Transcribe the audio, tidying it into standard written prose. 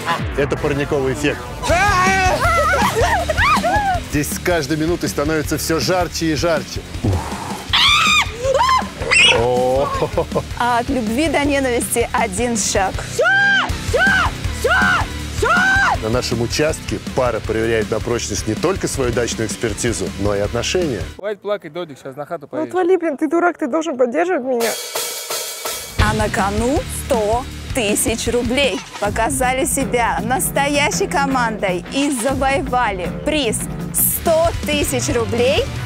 Это парниковый эффект. Здесь с каждой минутой становится все жарче и жарче. А от любви до ненависти один шаг. На нашем участке пара проверяет на прочность не только свою дачную экспертизу, но и отношения. Хватит плакать, Додик, сейчас на хату Ну поедешь. отвали, блин, ты дурак, ты должен поддерживать меня. А на кону 100 тысяч рублей. Показали себя настоящей командой и завоевали приз 100 тысяч рублей